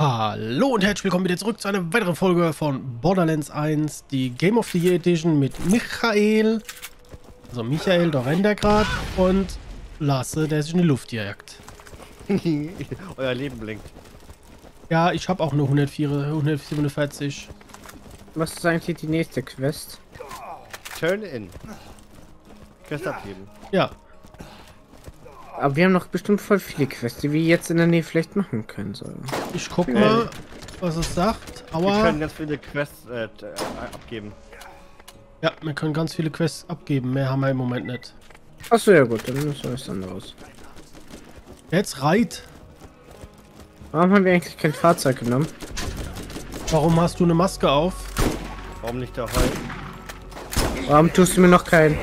Hallo und herzlich willkommen wieder zurück zu einer weiteren Folge von Borderlands 1, die Game of the Year Edition mit Michael. Also Michael, da rennt er gerade, und Lasse, der sich in die Luft jagt. Euer Leben blinkt. Ja, ich habe auch nur 147. Was ist eigentlich die nächste Quest? Turn in. Quest abgeben. Ja, Aber wir haben noch bestimmt voll viele Quests, die wir jetzt in der Nähe vielleicht machen können sollen. ich guck mal, was es sagt. Wir Aua. können ganz viele Quests abgeben. Ja, wir können ganz viele Quests abgeben. Mehr haben wir im Moment nicht. Achso, ja gut, dann ist was anderes. Jetzt reit. Warum haben wir eigentlich kein Fahrzeug genommen? Warum hast du eine Maske auf? Warum nicht der Heu? Warum tust du mir noch keinen?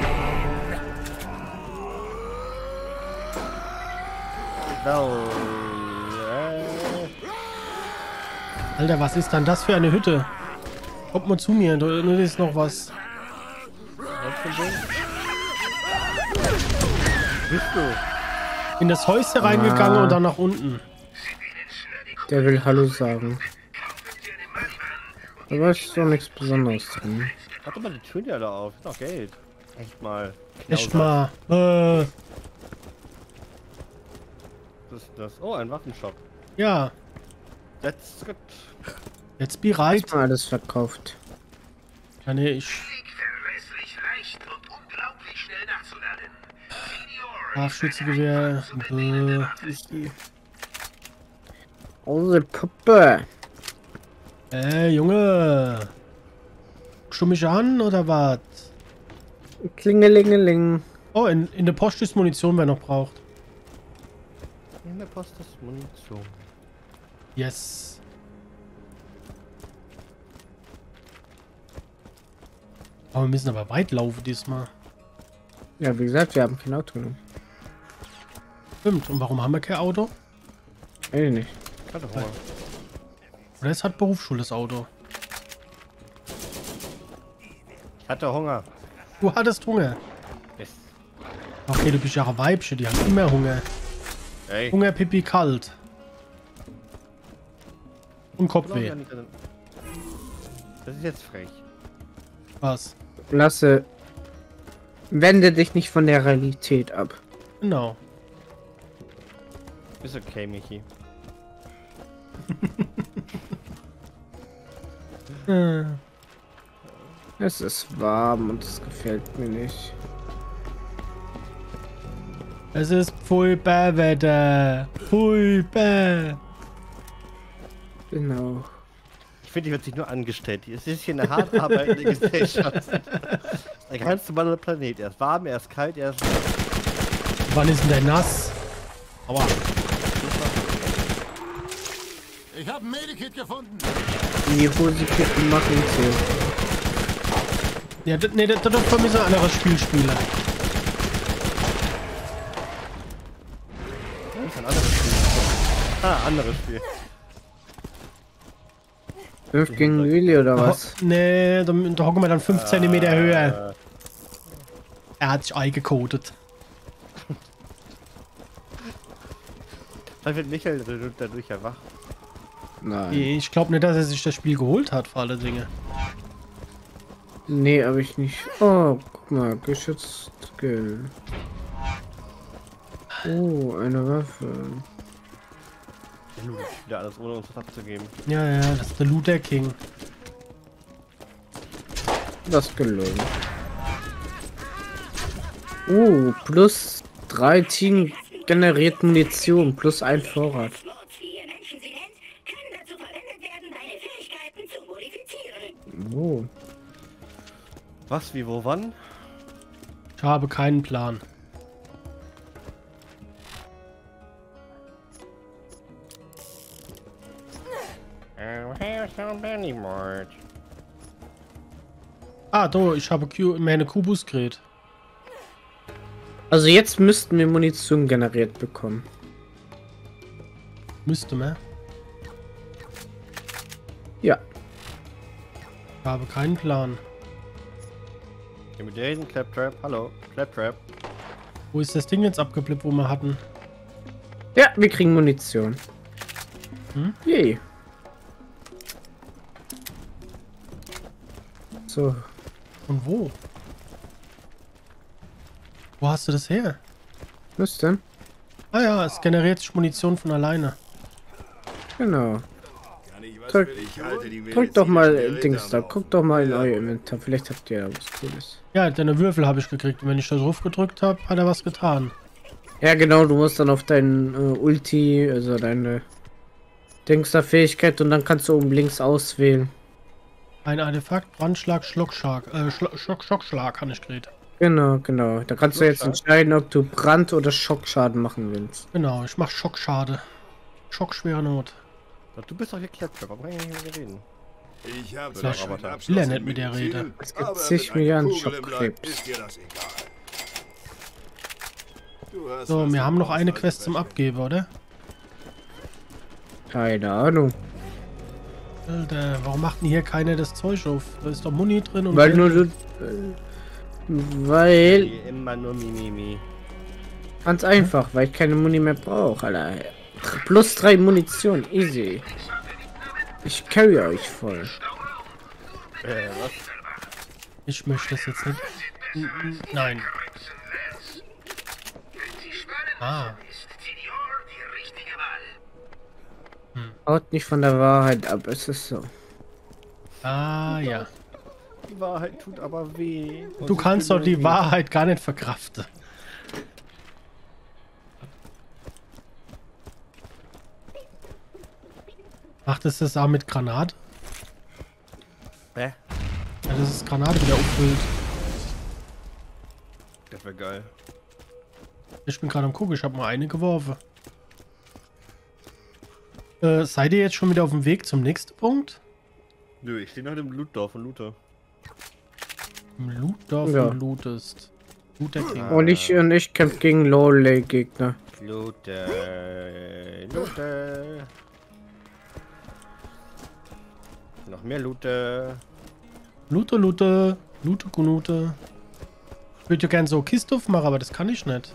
Alter, was ist denn das für eine Hütte? Kommt mal zu mir, da ist noch was. Bist du? In das Häuschen reingegangen und dann nach unten. Der will Hallo sagen. Aber ist doch nichts Besonderes drin. Hat doch mal die Türen ja da auf. Ist doch Geld. Echt mal. Echt mal. Was ist das? Oh, ein Waffenshop. Ja, That's good. jetzt bereit. Mal alles verkauft. Ja, nee, ich. Verlässlich leicht und unglaublich schnell nachzuladen. Scharfschützengewehr. Unsere Puppe. Junge. Guckst du mich an oder was? Klingelingeling. Oh, in der Post ist Munition, wer noch braucht. In der Post ist Munition. Yes. Aber wir müssen aber weit laufen diesmal. Ja, wie gesagt, wir haben kein Auto genommen. Stimmt. Und warum haben wir kein Auto? Weiß ich nicht. Ich hatte Hunger. Oder es hat Berufsschule, das Auto. Ich hatte Hunger. Du hattest Hunger. Yes. Okay, du bist ja ein Weibchen, die haben immer Hunger. Hey. Hunger, Pipi, kalt. Und Kopfweh. Das ist jetzt frech. Was? Lasse. Wende dich nicht von der Realität ab. Genau. Ist okay, Michi. Es ist warm und es gefällt mir nicht. Es ist furchtbar Wetter. Furchtbar. Genau. Ich finde, die wird sich nur angestellt. Es ist hier eine hart arbeitende Gesellschaft. Der ganz normale Planet. Er ist warm, er ist kalt, er ist... Wann ist denn der nass? Aua. Ich habe ein Medikit gefunden. Die Hosekippen machen so. Ja, nee, das von mir so ein anderes Spiel spielen. Das ist ein anderes Spiel. Anderes Spiel. 5 gegen Lili oder was? Nee, da hocken wir dann 5 cm höher. Er hat sich eingekotet. Dann wird Michael dadurch ja wach. Nein. Ich glaube nicht, dass er sich das Spiel geholt hat, vor alle Dinge. Nee, aber ich nicht. Oh, guck mal, geschützt Skill. Oh, eine Waffe. Wieder alles ohne uns was abzugeben. Ja, ja, das ist der Looter King. Das gelungen. Plus 3 Team generiert Munition, plus ein Vorrat. Oh. Was, wie, wo, wann? Ich habe keinen Plan. Ah, do, ich habe meine Kubus gerät. Also jetzt müssten wir Munition generiert bekommen. Müsste man. Ja. Ich habe keinen Plan. Intimidation, Claptrap, hallo, Claptrap. Wo ist das Ding jetzt abgeblippt, wo wir hatten? Ja, wir kriegen Munition. Hm? Yay. So. Und wo? Wo hast du das her? Was denn? Ah ja, es generiert sich Munition von alleine. Genau. Kann ich was Drück- für dich? Halte die Drückt doch Medizin mal des Dings Geräters da. auf. Guckt doch mal in euer Inventar. Vielleicht habt ihr ja was Cooles. Ja, deine Würfel habe ich gekriegt. Und wenn ich da drauf gedrückt habe, hat er was getan. Ja, genau. Du musst dann auf deinen Ulti, also deine Dings da Fähigkeit und dann kannst du oben links auswählen. Ein Artefakt, Brandschlag, Schockschlag kann ich kriegen. Genau, genau. Da kannst du jetzt entscheiden, ob du Brand- oder Schockschaden machen willst. Genau, ich mache Schockschade. Schockschwere Not. Du bist doch geklettert, warum kann ich nicht mit dir reden? Ich habe Sehr noch schön. einen Will Abschluss er in nicht mit der Medizin, Rede. Es gibt aber zig mit einer Milliarden Kugel im Leib Schockkrebs. ist dir das egal. Du hast So, was wir haben noch gebraucht, eine alte Quest zum Wäsche. Abgeben, oder? Keine Ahnung. Alter, warum macht denn hier keiner das Zeug auf? Da ist doch Muni drin und... Weil nur du. Weil. Wie immer nur Mimimi. Ganz einfach, weil ich keine Muni mehr brauche, Alter. Plus 3 Munition, easy. Ich carry euch voll. Was? Ich möchte das jetzt nicht... Nein. Ah. Ist Senior die richtige Wahl? Haut nicht von der Wahrheit ab, es ist so. Ah, ja. Die Wahrheit tut aber weh. Und Du ich kannst bin doch die irgendwie- Wahrheit gar nicht verkraften. Macht es das auch mit Granate? Hä? Ja, das ist Granate wieder auffüllt. Das wäre geil. Ich bin gerade am gucken, ich habe mal eine geworfen. Seid ihr jetzt schon wieder auf dem Weg zum nächsten Punkt? Nö, ich stehe noch im Lootdorf und loote. Im Lootdorf Ja. und lootest. Looter King. Und ich kämpfe gegen Low-Lay-Gegner. Loote. Loote. Noch mehr Loote. Loote, Loote. Loote, Gunute. Ich würde ja gerne so Kiste aufmachen, aber das kann ich nicht.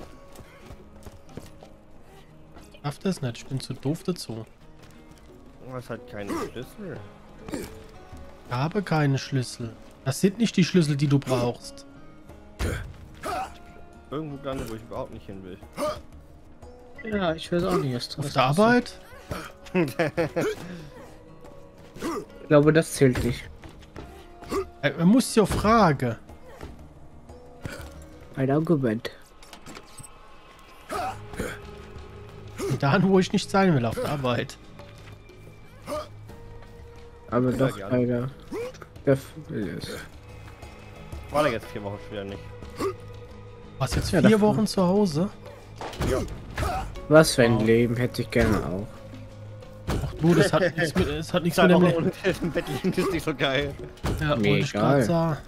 Ich darf das nicht, ich bin zu doof dazu. Was hat keine Schlüssel? Ich habe keine Schlüssel. Das sind nicht die Schlüssel, die du brauchst. Irgendwo gelandet, wo ich überhaupt nicht hin will. Ja, ich weiß auch nicht, was Auf der Arbeit? Ich glaube, das zählt nicht. Man muss ja fragen. Ein Argument. Da, wo ich nicht sein will, auf der Arbeit. Aber Ja, doch, gerne. leider. Der will es. War da jetzt 4 Wochen wieder nicht. Was jetzt Ja, 4 davon. Wochen zu Hause? Was für ein Leben hätte ich gerne auch. Ach du, das hat nichts mit, das hat nichts 2 mit dem Wochen Leben. und im Bett liegen ist nicht so geil. Ja, Mir wollte ich egal. gerade sagen.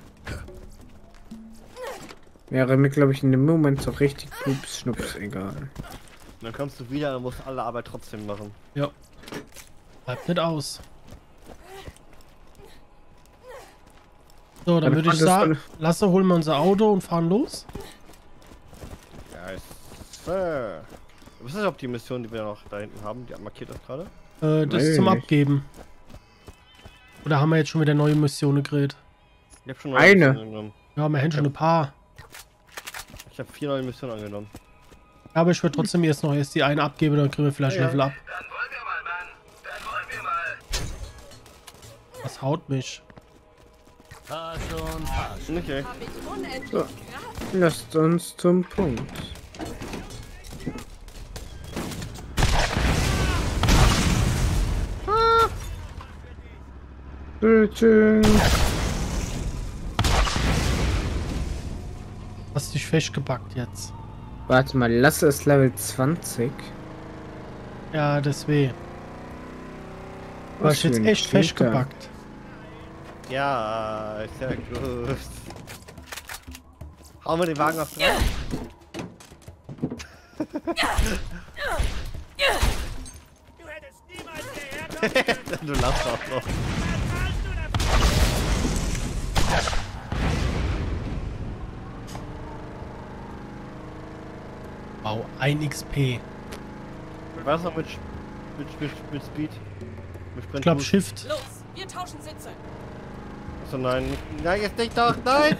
Wäre mir, glaube ich, in dem Moment so richtig pups, schnups, egal. Dann kommst du wieder und musst alle Arbeit trotzdem machen. Ja. Bleibt nicht aus. So, dann Dann würde ich konntest sagen, du- Lasse, holen wir unser Auto und fahren los. Ja, Sir. Was ist überhaupt die Mission, die wir noch da hinten haben? Die markiert das gerade? Das Weiß ist zum ich nicht. Abgeben. Oder haben wir jetzt schon wieder neue Missionen geredet? Ich hab schon Eine. Missionen angenommen. Ja, wir haben schon ein paar. Ich habe 4 neue Missionen angenommen. Aber ich würde trotzdem erst die eine abgeben, dann kriegen wir vielleicht Ja. Level ab. Dann wollen wir mal, Mann. Dann wollen wir mal. Das haut mich. Okay. So, lasst uns zum Punkt. Bitte. Hast dich festgepackt jetzt. Warte mal, Lasse ist Level 20. Ja, das weh. Du Was hast jetzt für ein echt Cheater. festgepackt. Ja, ist ja gut. Hauen wir den Wagen auf 3. Du lachst auch noch. Wow, 1 XP. Was noch mit Speed? Mit Sprint? Ich glaube Shift. Los, wir tauschen Sitze. So, nein. Nein, jetzt nicht doch. Nein!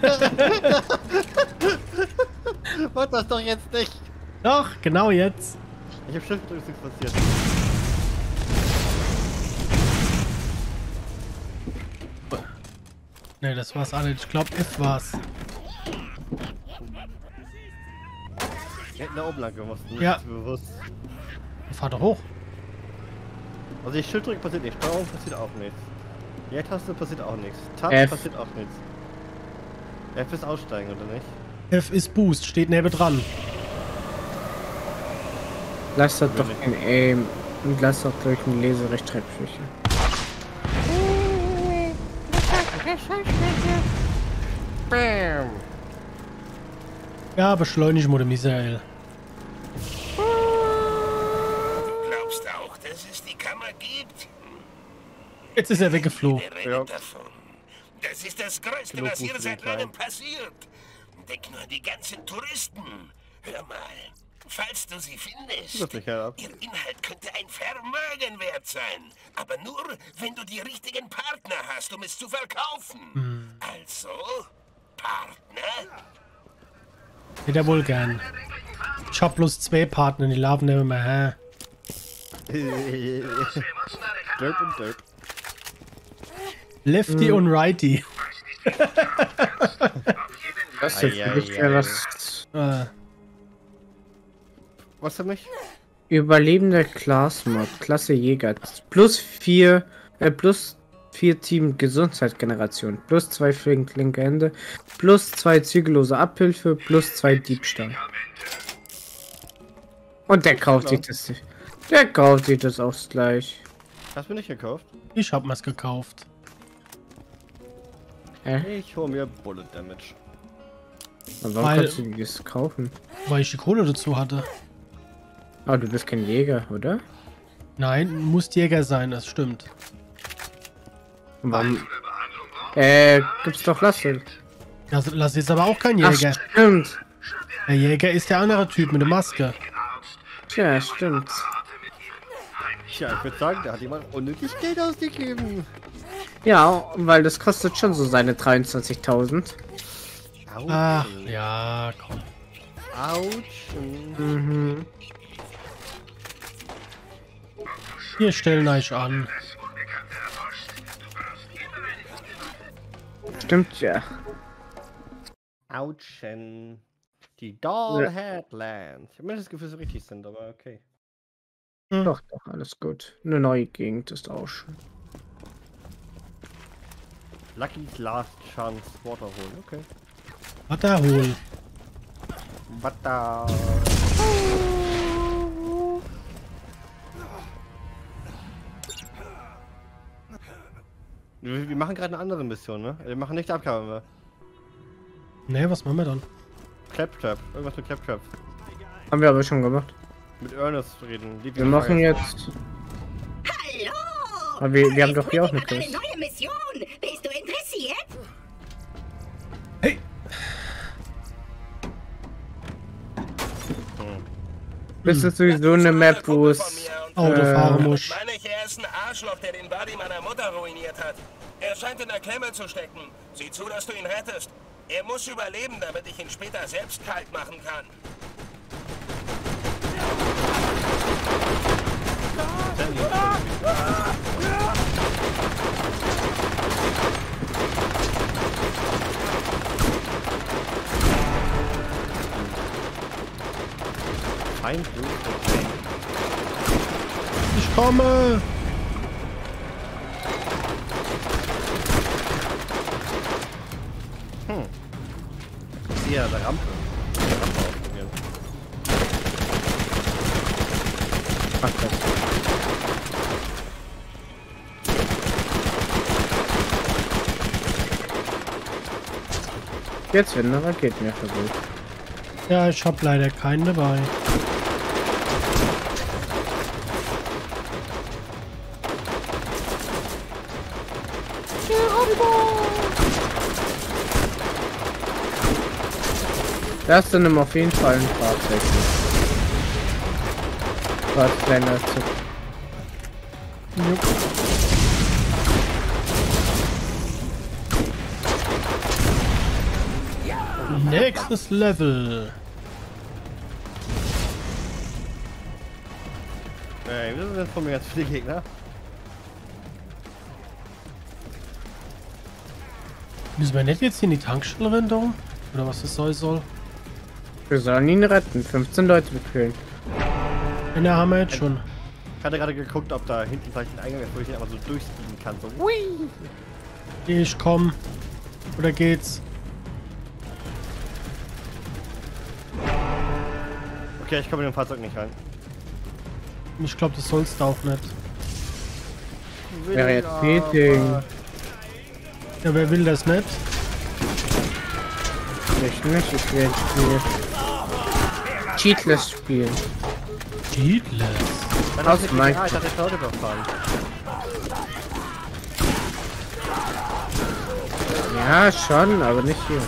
Wollt das doch jetzt nicht. Doch, genau jetzt. Ich hab Schiff, ist nichts passiert. Ne, das war's alle. Ich glaube, F war's. Wir hätten da oben lang gemusst. Ja. Bewusst. Fahr doch hoch. Also die Schilddrücke passiert nichts. Steuerung passiert auch nichts. Leertaste passiert auch nichts. Tab F. passiert auch nichts. F ist aussteigen, oder nicht? F ist Boost, steht neben dran. Lass das doch in Aim und lass doch durch ein Leserechtschreibfläche. Ja, beschleunigen wurde Michael. Du glaubst auch, dass es die Kammer gibt? Jetzt ist er weggeflogen. Wer redet davon? Das ist das Größte, Genug was hier Fuß seit für den langem passiert. Denk nur an die ganzen Touristen. Hör mal, falls du sie findest, Das nicht ab. ihr Inhalt könnte ein Vermögen wert sein. Aber nur, wenn du die richtigen Partner hast, um es zu verkaufen. Also, Partner? Hätte er wohl gern. Ich hab bloß 2 Partner, die laufen nicht mehr. Derp und Derp. Lefty und Righty. Das ist für dich ja was. Was für mich? Überlebender Class-Mod, Klasse Jäger. Plus 4 Team Gesundheitsgeneration. Plus 2 flinke Hände. Plus 2 zügellose Abhilfe. Plus 2 Diebstahl. Und der kauft sich das. Der kauft sich das auch gleich. Hast du mir nicht gekauft? Ich hab mir's gekauft. Ich hol mir Bullet Damage. Aber warum Weil- kannst du das kaufen? Weil ich die Kohle dazu hatte. Aber du bist kein Jäger, oder? Nein, muss Jäger sein, das stimmt. Und warum? Gibt's doch Lasse. Lass jetzt aber auch kein Ach, Jäger. stimmt. Der Jäger ist der andere Typ mit der Maske. Tja, stimmt. Tja, ich würde sagen, da hat jemand unnötig Geld ausgegeben. Ja, weil das kostet schon so seine 23.000. Ach, ja, komm. Autsch. Mhm. Wir stellen euch an. Stimmt, ja. Autschen. Die Doll Headlands. Ich habe mir das Gefühl, so richtig sind, aber okay. Doch, alles gut. Eine neue Gegend ist auch schön. Lucky's Last Chance Waterhole, okay. Waterhol. Water. Wir machen gerade eine andere Mission, ne? Wir machen nicht Abgabe mehr. Ne, was machen wir dann? Claptrap. Irgendwas mit Claptrap. Haben wir aber schon gemacht. Mit Ernest reden. Wir machen jetzt. Hallo! Aber wir haben doch hier auch eine eine Quest. neue Mission. Bist du interessiert? Hey! Das ist sowieso eine Map, wo es. Auto fahren muss. Meine ich, er ist ein Arschloch, der den Buddy meiner Mutter ruiniert hat. Er scheint in der Klemme zu stecken. Sieh zu, dass du ihn rettest. Er muss überleben, damit ich ihn später selbst kalt machen kann. Feind Blut. Ich komme! Hier, der Rampe. Die Rampe ausprobieren. Ach, das. Jetzt werden eine Raketen mehr versucht. Ja, ich hab leider keinen dabei. Das sind auf jeden Fall ein Fahrzeug. Was kleiner als zu. Nächstes Level. Wieso sind das von mir ganz viele Gegner? Müssen wir nicht jetzt hier in die Tankstelle rennen, darum? Oder was das soll? Wir sollen ihn retten. 15 Leute befehlen. Ja, haben wir jetzt schon. Ich hatte gerade geguckt, ob da hinten vielleicht ein Eingang ist, wo ich ihn einfach so durchspielen kann. So. Hui. Ich komm. Oder geht's? Okay, ich komme in dem Fahrzeug nicht rein. Ich glaube, das sollst du auch nicht. Wäre jetzt Meeting. Ja, wer will das nicht? Ich nicht, ich will ein Spiel. Cheatless spielen. Cheatless. Dann Aus ich dachte, mein- ich Leute überfahren. Ja, schon, aber nicht hier.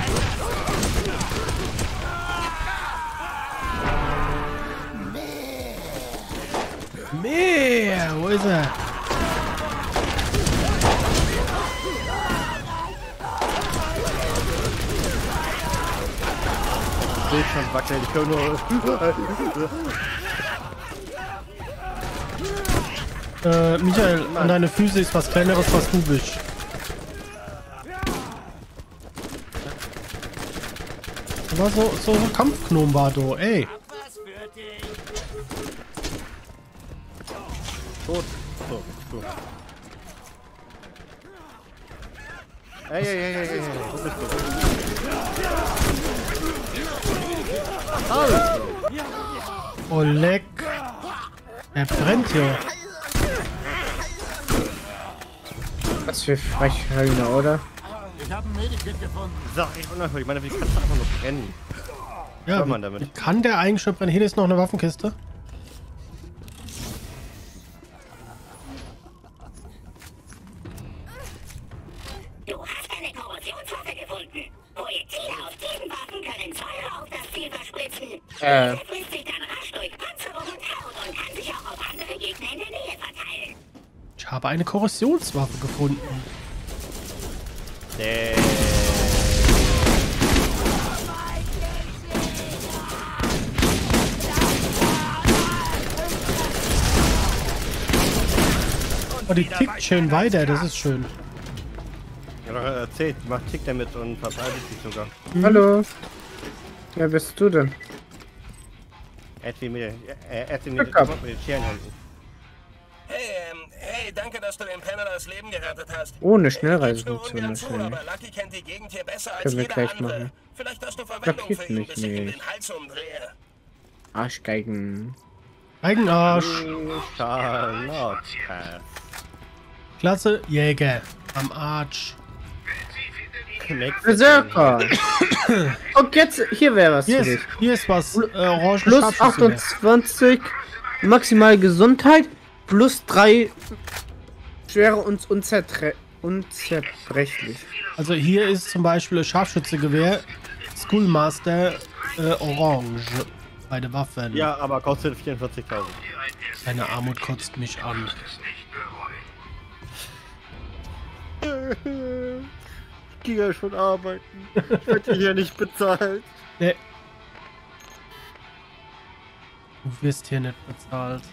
Mehr! Wo ist er? Bildschirm wackelt, ich höre nur. Michael, an deine Füße ist was Kleineres, was du bist. Aber so ein Kampfgnom war du, ey. Tot. So, gut. Ey. Wo bist du? Oh, leck. Er brennt hier. Was für Frechhölner, oder? Sag ich unnachhaltig. Ich meine, wie kannst du einfach nur brennen? Ja, Kann man damit? wie kann der eigentlich schon brennen? Hier ist noch eine Waffenkiste. Du hast eine Korrosionswaffe gefunden. Projektile aus diesen Waffen können Säure auf das Ziel verspritzen. Diese frisst sich dann rasch durch Panzerung und Haut und kann sich auch auf andere Gegner in der Nähe verteilen. Ich habe eine Korrosionswaffe gefunden. Oh, die tickt schön weiter, das ist schön. Ja, doch erzählt, die macht Tick damit und verteidigt sich sogar. Hallo. Wer bist du denn? Edwin mit den Scherenhänden. Hey, danke, dass du dem Penner das Leben gerettet hast. Ohne Ich gib's nur Schnellreisefunktion ungern zu, wahrscheinlich. aber Lucky kennt die Gegend hier besser als Können wir jeder gleich andere. machen. Vielleicht hast du Verwendung Kapiert für ihn, mich bis ich ihm nicht. den Hals umdrehe. Arschgeigen. Eigenarsch. Charlotte. Klasse Jäger. Am Arsch. Berserker. Und jetzt, hier wäre was für dich. Hier ist was. Orange Plus Scharfschützengewehr. 28 maximale Gesundheit, plus 3 schwere und unzerbrechlich. Also hier ist zum Beispiel ein Scharfschützengewehr. Schoolmaster Orange. Beide Waffen. Ja, aber kostet 44.000. Deine Armut kotzt mich an. Ich gehe ja schon arbeiten. Ich werde hier nicht bezahlt. Nee. Du wirst hier nicht bezahlt.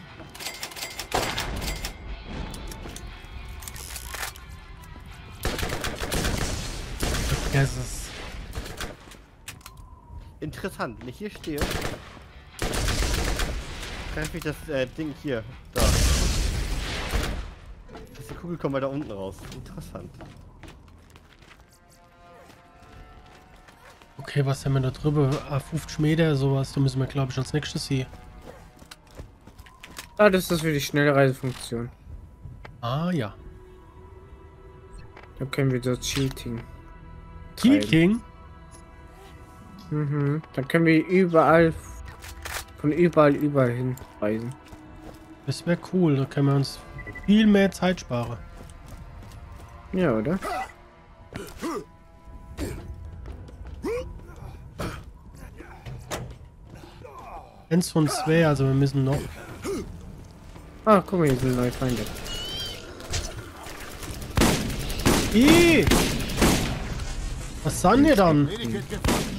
Vergiss es. Interessant, wenn ich hier stehe, greife ich das Ding hier. Da. Die Kugel kommt weiter unten raus. Interessant. Okay, was haben wir da drüber? 50 Meter, sowas. Da müssen wir, glaube ich, als nächstes hier. Ah, das ist für die Schnellreisefunktion. Ah, ja. Da können wir so Cheating. King. Mhm. Dann können wir überall hin reisen. Das wäre cool. Da können wir uns viel mehr Zeit sparen. Ja, oder? Eins von zwei, also wir müssen noch. Ah, guck mal, hier sind neue Feinde. Ih! Was sind hier dann?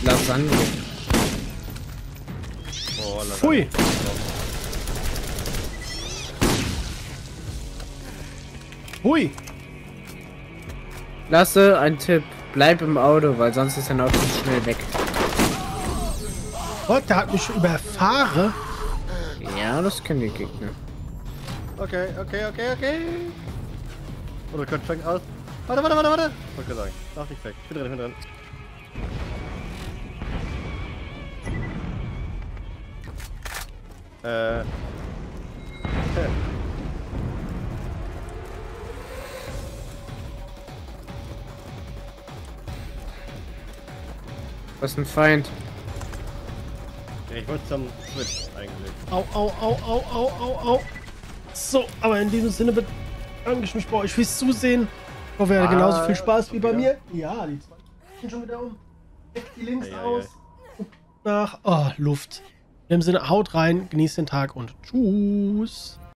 Lasagne. Oh, Pfui. Hui. Lasse, ein Tipp. Bleib im Auto, weil sonst ist dein Auto schnell weg. Gott, der hat mich überfahren. Ja, das können die Gegner. Okay. Oder könnt schon aus. Warte. Wollte sagen. Lauf nicht weg. Ich bin drin. Was ist ein Feind? Ich wollte zum Switch eigentlich. Au. So, aber in diesem Sinne bedanke ich mich bei euch fürs Zusehen. Ich hoffe, ihr hattet genauso viel Spaß wie bei mir. Ja, die zwei sind schon wieder um. Deckt die links aus. Nach Luft. In dem Sinne, haut rein, genießt den Tag und tschüss.